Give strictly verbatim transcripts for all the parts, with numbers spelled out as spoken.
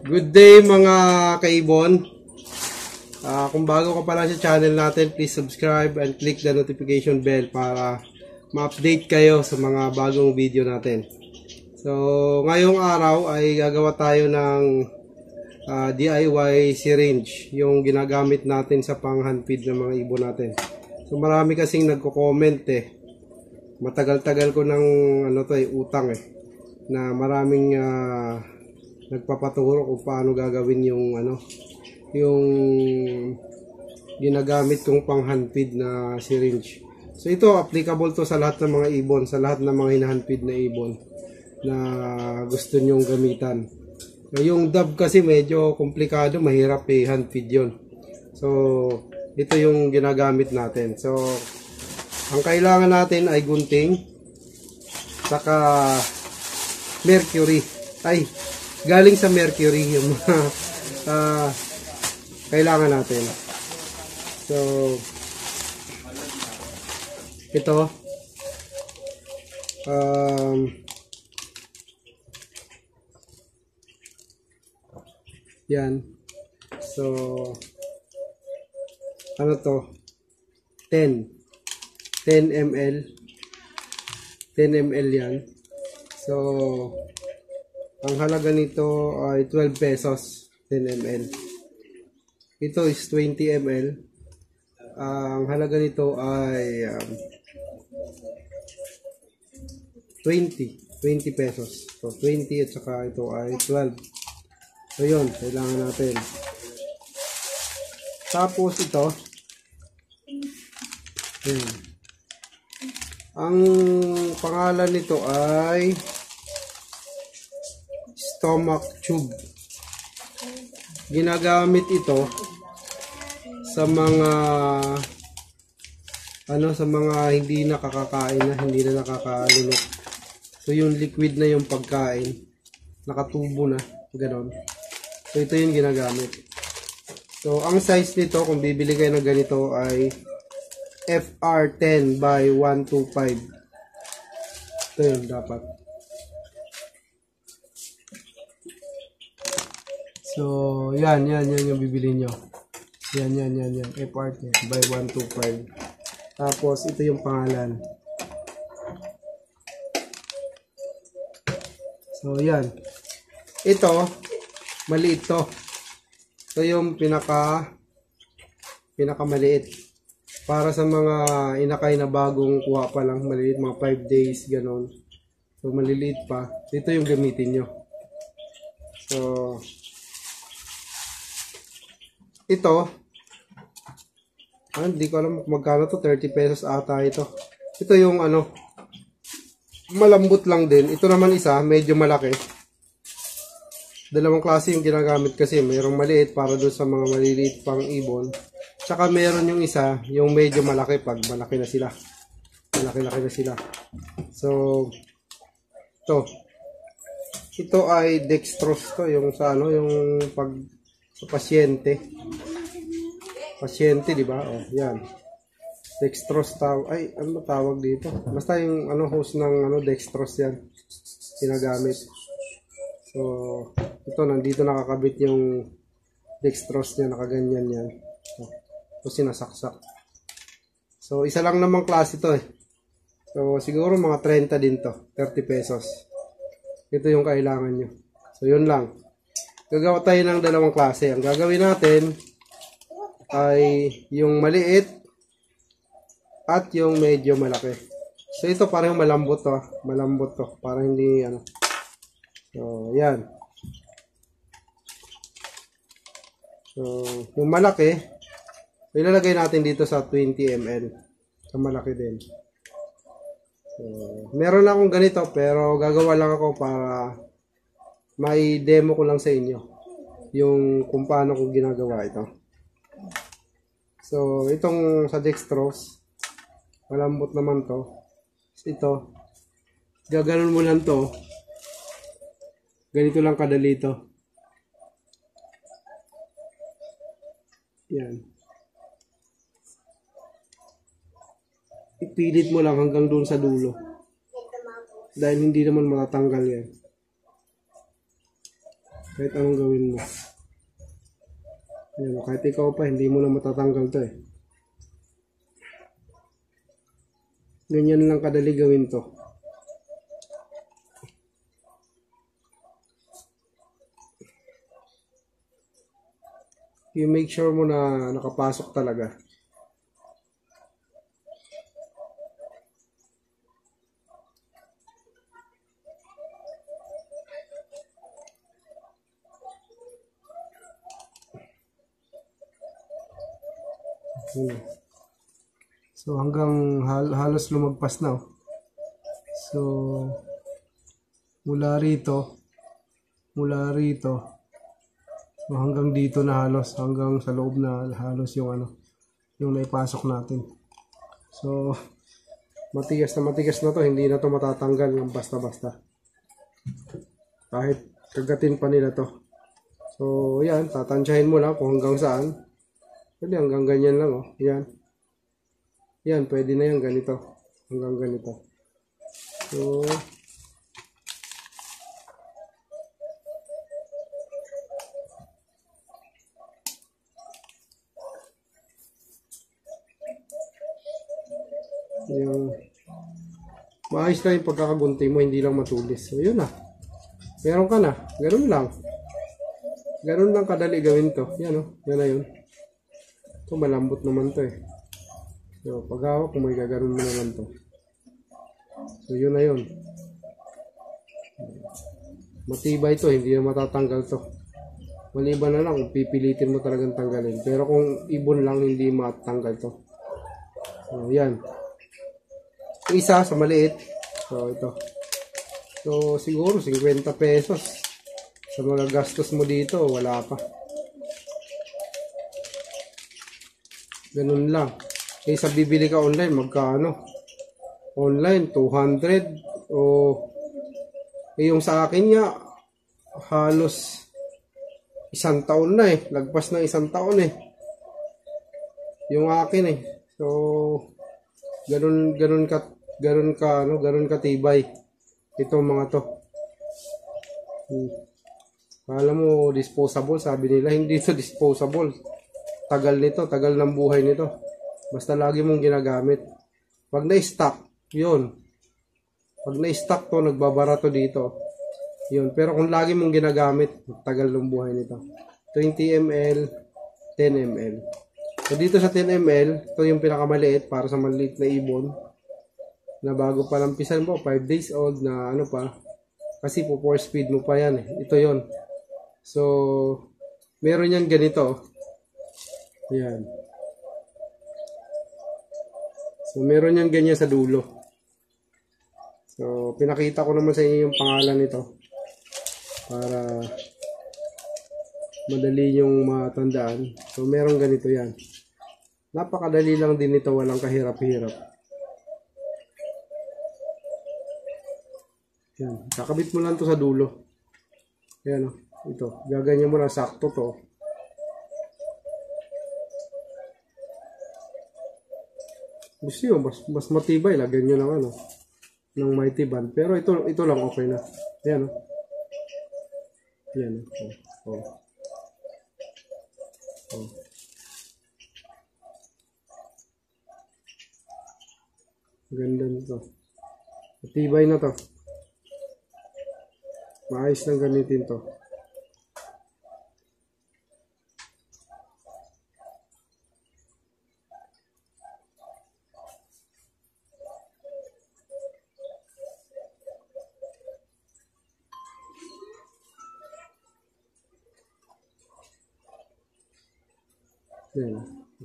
Good day mga kaibon. Uh, kung bago ka pa lang sa channel natin, please subscribe and click the notification bell para ma-update kayo sa mga bagong video natin. So, ngayong araw ay gagawa tayo ng uh, D I Y syringe, yung ginagamit natin sa pang-handfeed ng mga ibon natin. So, marami kasing nagko-comment eh. Matagal-tagal ko ng ano to eh, utang eh, na maraming uh, nagpapaturo kung paano gagawin yung ano, yung ginagamit kong pang-handfeed na syringe. So ito applicable to sa lahat ng mga ibon, sa lahat ng mga hinahandfeed na ibon na gusto nyong gamitan. So, yung dove kasi medyo komplikado, mahirap i-handfeed yun. So ito yung ginagamit natin. So ang kailangan natin ay gunting, saka mercury. Ay, galing sa mercury yung mga uh, kailangan natin. So ito um, yan. So ano to, ten milliliters, ten milliliters yan. So ang halaga nito ay twelve pesos, ten milliliters. Ito is twenty milliliters. Uh, ang halaga nito ay um, twenty pesos. So twenty at saka ito ay twelve. So yun, kailangan natin. Tapos ito, yun. Ang pangalan nito ay stomach tube. Ginagamit ito sa mga ano, sa mga hindi nakakakain na, hindi na nakakalunok. So yung liquid na yung pagkain, nakatubo na, ganon. So ito yung ginagamit. So ang size nito, kung bibili kayo ng ganito, ay F R ten by one twenty-five. Ito yun dapat. So, yan, yan, yan yung bibili nyo. Yan, yan, yan, yan. F R ten by one twenty-five. Tapos, ito yung pangalan. So, yan. Ito, maliit to. Ito yung pinaka, pinaka maliit. Para sa mga inakay na bagong kuha pa lang, maliit, mga five days, ganon. So, maliliit pa. Ito yung gamitin nyo. So, ito, ah, hindi ko alam magkano to, thirty pesos ata ito. Ito yung ano, malambot lang din. Ito naman isa, medyo malaki. Dalawang klase yung ginagamit kasi. Mayroong maliit para doon sa mga maliliit pang ibon. Tsaka meron yung isa, yung medyo malaki pag malaki na sila. Malaki-laki na sila. So, ito. Ito ay dextrose to, yung sa ano, yung pag sa pasyente. Pasyente, di ba? Oh, yan. Dextrose tawag. Ay, ano tawag dito? Basta yung ano host ng ano dextrose yan. Ginagamit. So, ito nandito nakakabit yung dextrose niya, nakaganyan yan. So, ito sinasaksak. So, isa lang namang klase ito eh. So, siguro mga thirty din to. thirty pesos. Ito yung kailangan nyo. So, yun lang. Gagawa tayo ng dalawang klase. Ang gagawin natin ay yung maliit at yung medyo malaki. So ito parang malambot to, malambot to, para hindi ano. So yan. So yung malaki, ilalagay natin dito sa twenty milliliters. Sa malaki din. So meron akong ganito pero gagawa lang ako para may demo ko lang sa inyo yung kung paano ko ginagawa ito. So itong sa dextrose, malambot naman to. Ito, gaganon mo lang to. Ganito lang kadali to. Yan. Ipilit mo lang hanggang doon sa dulo. Dahil hindi naman matatanggal yan. Kahit anong gawin mo. Ayan, kahit ikaw pa, hindi mo na matatanggal to eh. Ganyan lang kadali gawin to. You make sure mo na nakapasok talaga. Hmm. So hanggang hal halos lumagpas na. Oh. So mula rito, mula rito, so hanggang dito na halos, hanggang sa loob na halos yung ano, yung naipasok natin. So matigas na matigas na to, hindi na to matatanggal ng basta-basta. Kahit kagatin pa nila to. So yan, tatansyahin mo lang kung hanggang saan. Pwede hanggang ganyan lang, oh. Yan. Yan, pwede na yan, ganito. Hanggang ganito. So, yung maayos na yung pagkakagunti mo, hindi lang matulis. So, yun na. Meron ka na. Ganun lang. Ganun lang kadali gawin to. Yan, oh. Yan na yun. Ito, malambot naman to eh. So, pag hawak, kung may gaganon mo naman to. So, yun na yun. Matibay to, hindi na matatanggal to. Maliban na lang kung pipilitin mo talagang tanggalin. Pero kung ibon lang, hindi matatanggal to. So, yan. Isa sa maliit. So, ito. So, siguro, fifty pesos. Sa mga gastos mo dito, wala pa. Ganun lang. Eh, sa bibili ka online, magkano? Online, two hundred. O, eh, yung sa akin nga, halos isang taon na eh. Lagpas na isang taon eh. Yung akin eh. So, ganun, ganun ka, ganun ka, ano, ganun katibay. Itong mga to. Hmm. Kala mo, disposable, sabi nila. Hindi ito disposable. Tagal nito, tagal ng buhay nito. Basta lagi mong ginagamit. Pag na-stock, yun. Pag na-stock to, nagbabara to dito. Yun. Pero kung lagi mong ginagamit, tagal ng buhay nito. twenty milliliters, ten milliliters. So dito sa ten milliliters, ito yung pinakamaliit para sa maliit na ibon. Na bago pa lampisan mo, five days old na ano pa. Kasi po four speed mo pa yan eh. Ito yun. So, meron yan ganito. Yan. So, meron yan ganyan sa dulo. So, pinakita ko naman sa inyo yung pangalan nito. Para madali yung matandaan. So, meron ganito yan. Napakadali lang din ito. Walang kahirap-hirap. Yan. Kakabit mo lang to sa dulo. Yan o. Ito. Gaganyan mo lang. Sakto to. Gusto nyo, mas, mas matibay, lagyan nyo ng ano, ng mighty band. Pero ito, ito lang okay na. Ayan o. Ayan o. Oh. Oh. Oh. Ganda nito. Matibay na to. Maayos lang gamitin to. Yan.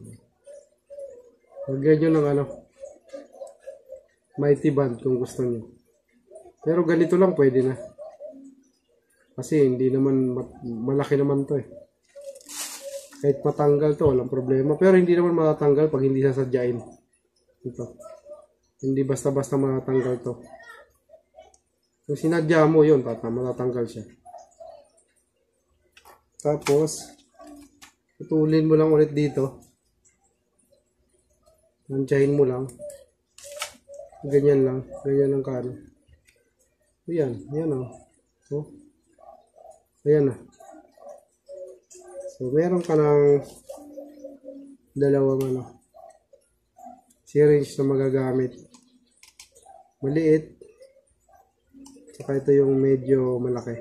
Lagyan nyo ng ano, mighty band kung gusto nyo. Pero ganito lang pwede na. Kasi hindi naman, malaki naman to eh. Kahit matanggal to, walang problema. Pero hindi naman matatanggal pag hindi sasadyain. Ito. Hindi basta-basta matatanggal to. Kung sinadya mo yun, matatanggal siya. Tapos, putulin mo lang ulit dito. Tansyahin mo lang. Ganyan lang. Ganyan ang kano. Ayan. Ayan o. Oh. Ayan na. So, meron ka ng dalawang ano, syringe na magagamit. Maliit. Saka ito yung medyo malaki.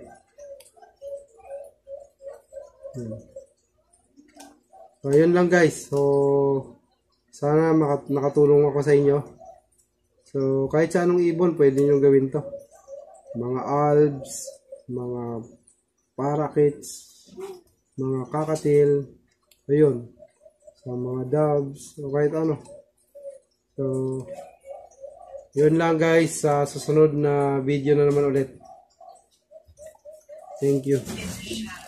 Hmm. So, yun lang guys. So, sana makat nakatulong ako sa inyo. So, kahit sa anong ibon, pwede nyo gawin to. Mga alves, mga parakeets, mga kakatil, ayun. So, mga doves, o kahit ano. So, yun lang guys. Sa susunod na video na naman ulit. Thank you.